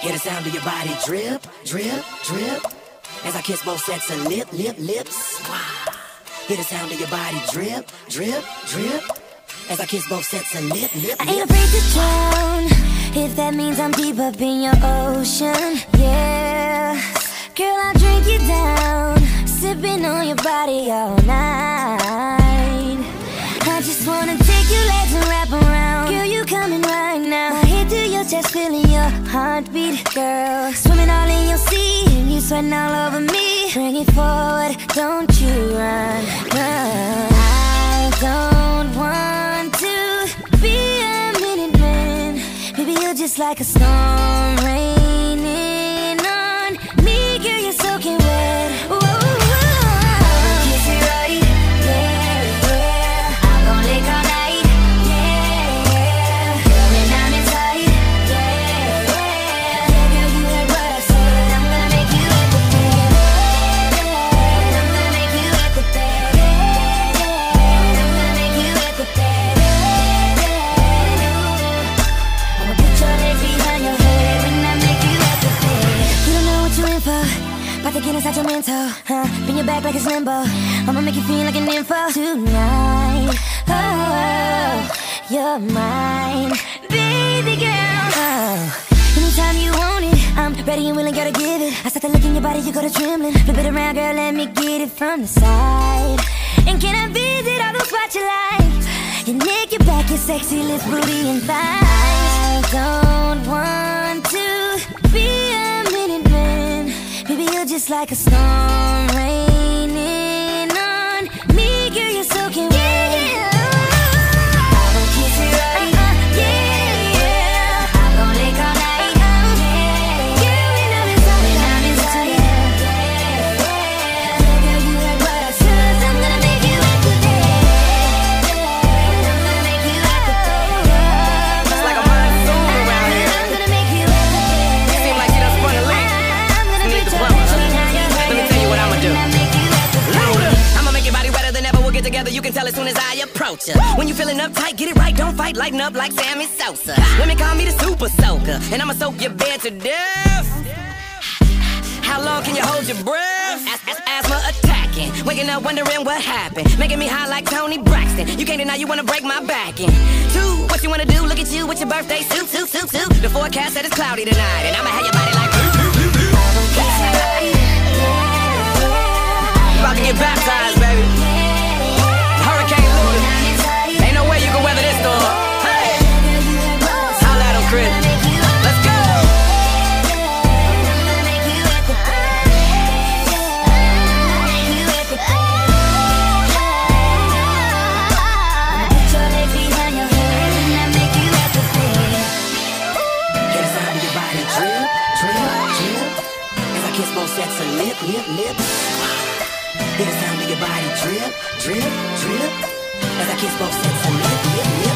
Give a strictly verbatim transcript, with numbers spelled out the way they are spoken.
Hear the sound of your body drip, drip, drip, as I kiss both sets of lip, lip, lips. Wow. Hear the sound of your body drip, drip, drip, as I kiss both sets of lip, lip, lips. I ain't afraid to drown, if that means I'm deep up in your ocean. Yeah, girl, I'll drink you down, sipping on your body all night. I just wanna take your legs and wrap around. Girl, you coming right now. My head to your chest, feeling your heartbeat. Girl, swimming all in your sea, you sweating all over me. Bring it forward, don't you run, run. I don't want to be a minute man. Baby, you're just like a storm raining on me. Girl, you're soaking wet. Whoa. About to get inside your mental, huh? Bring your back like it's limbo. I'ma make you feel like an info tonight. Oh, you're mine, baby girl. Oh, anytime you want it, I'm ready and willing, gotta give it. I start to look in your body, you go to trembling. Flip it around, girl, let me get it from the side. And can I visit all those spots you like? Your neck, your back, your sexy lips, booty and thighs. I don't want to be a minute man. Baby, you're just like a storm raining on me. Girl, you're soaking wet. Yeah. I'm gonna kiss you right. Uh-uh. Yeah, yeah. I'm gonna lick all night. Uh-uh. Yeah, yeah. When I'm inside, when I'm inside, yeah, yeah, yeah. Girl, you heard what I said. I'm gonna make you wet today. I'm gonna make you wet today. It's like a monsoon around here. I'm gonna make you wet today. Seem like you done spun a leak. Need the plumber, huh? Let me tell you what I'ma do. Louder! I'ma make your body wetter than ever. We'll get together, you can tell as soon as I approach ya. When you feeling uptight, get it right, don't fight. Lighten up like Sammy Sosa. Women call me the super soaker, and I'ma soak your bed to death. How long can you hold your breath? As as asthma attacking, waking up wondering what happened. Making me high like Tony Braxton. You can't deny you wanna break my back in. Two, what you wanna do? Look at you with your birthday suit, suit, suit, suit. The forecast said it's cloudy tonight, and I'ma have your body like about to get baptized, baby. Hurricane Louis. Ain't no way you can weather this storm. Hey, holla at him, Chris. Let's go. Hear the sound of your body drip, drip, drip, as I kiss both sets of lip, lip, lips. Hear the sound of your body drip, drip, drip, as I kiss both sets of lip, lip, lip.